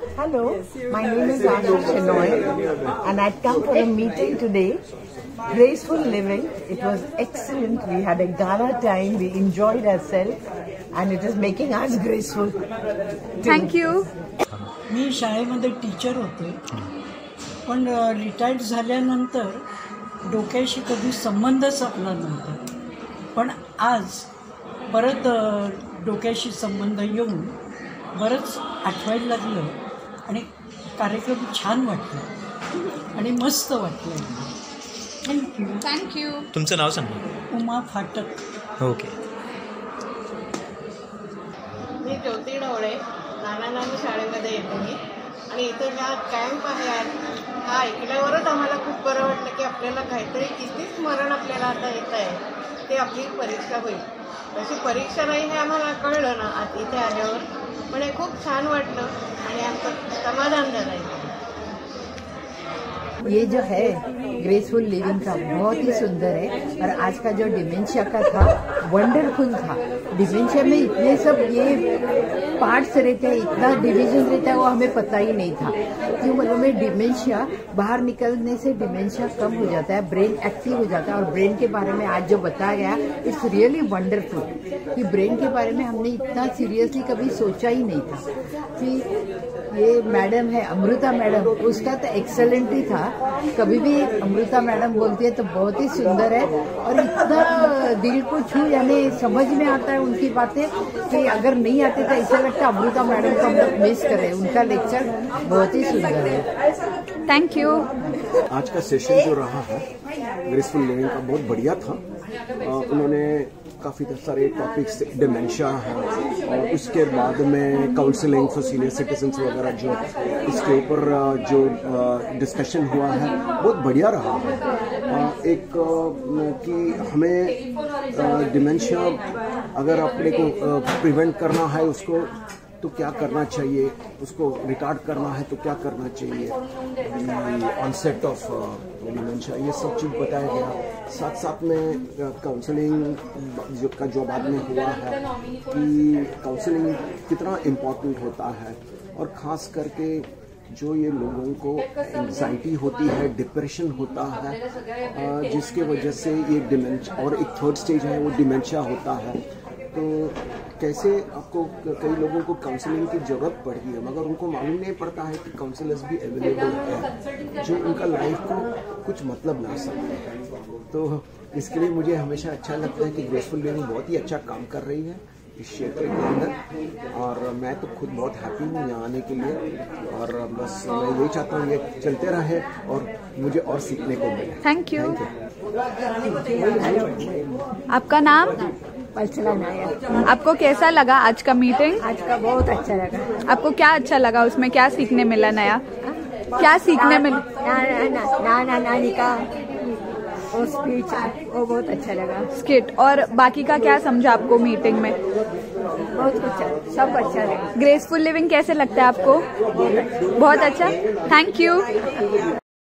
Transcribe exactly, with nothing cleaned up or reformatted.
Hello, my name is Jaslok and I'd come for a meeting today. Graceful Living. It was excellent. We had a gala time. We enjoyed ourselves and it is making us graceful. Thank you. मी शाळेमध्ये teacher होते, पण retired झाल्यानंतर डोक्याशी कधी संबंध साधला नव्हता. पण आज परत डोक्याशी संबंध येऊन बरंच आठवायला लागलं आणि कार्यक्रम छान वाटला आणि मस्त वाटलं. थँक्यू. थँक्यू. तुमचं नाव सांगा. उमा फाटक. ओके. मी ज्योती ढवळे, नाना नानी शाळेमध्ये येते मी आणि इथे हा कॅम्प आहे हा ऐकल्यावरच आम्हाला खूप बरं वाटलं की आपल्याला काहीतरी किती स्मरण आपल्याला आता येत आहे ते आपली परीक्षा होईल. तशी परीक्षा नाही हे आम्हाला कळलं ना आज इथे आल्यावर, पण हे खूप छान वाटलं आणि आमचं समाधान झालं. ये जो है ग्रेसफुल लिविंग का बहुत ही सुंदर है और आज का जो डिमेंशिया का था वंडरफुल था. डिमेंशिया में इतने सब ये पार्ट्स रहते हैं, इतना डिवीजन रहता है, वो हमें पता ही नहीं था. क्यों मालूम में डिमेंशिया बाहर निकलने से डिमेंशिया कम हो जाता है, ब्रेन एक्टिव हो जाता है. और ब्रेन के बारे में आज जो बताया गया इट्स रियली वंडरफुल कि ब्रेन के बारे में हमने इतना सीरियसली कभी सोचा ही नहीं था. कि ये मैडम है अमृता मैडम, उसका तो एक्सेलेंट ही था. कभी भी अमृता मैडम बोलती है तो बहुत ही सुंदर है और इतना दिल को छू यानी समझ में आता है उनकी बातें कि अगर नहीं आते तो ऐसा लगता है अमृता मैडम को हम लोग मिस करें. उनका लेक्चर बहुत ही सुंदर है. Thank you. आज का सेशन जो रहा है ग्रेसफुल लिविंग का बहुत बढ़िया था. उन्होंने काफ़ी सारे टॉपिक्स, डिमेंशिया है और उसके बाद में काउंसलिंग फॉर सीनियर सिटीजन्स वगैरह जो इसके ऊपर जो डिस्कशन हुआ है बहुत बढ़िया रहा है. एक कि हमें डिमेंशिया अगर अपने को प्रिवेंट करना है उसको तो क्या करना चाहिए, उसको रिटार्ड करना है तो क्या करना चाहिए, ऑनसेट ऑफ डिमेंशिया, ये सब चीज़ बताया गया. साथ साथ में काउंसलिंग जो का जो बाद में हुआ है कि काउंसलिंग कितना इम्पोर्टेंट होता है और ख़ास करके जो ये लोगों को एंजाइटी होती है, डिप्रेशन होता है, जिसके वजह से ये डिमेंशिया और एक थर्ड स्टेज है वो डिमेंशिया होता है. तो कैसे आपको कई लोगों को काउंसलिंग की ज़रूरत पड़ती है मगर उनको मालूम नहीं पड़ता है कि काउंसलर्स भी अवेलेबल है जो उनका लाइफ को कुछ मतलब ला सकते हैं. तो इसके लिए मुझे हमेशा अच्छा लगता है कि ग्रेसफुल लिविंग बहुत ही अच्छा काम कर रही है इस क्षेत्र के अंदर और मैं तो खुद बहुत हैप्पी हूँ यहाँ आने के लिए. और बस मैं यही चाहता हूँ ये चलते रहे और मुझे और सीखने को मिले. Thank you. आपका नाम? आपको कैसा लगा आज का मीटिंग? आज का बहुत अच्छा लगा. आपको क्या अच्छा लगा, उसमें क्या सीखने मिला नया? क्या सीखने मिला? नाना नानी का वो स्पीच वो बहुत अच्छा लगा. स्किट और बाकी का क्या समझा आपको मीटिंग में? बहुत अच्छा, सब अच्छा लगा. ग्रेसफुल लिविंग कैसे लगता है आपको? बहुत अच्छा. Thank you.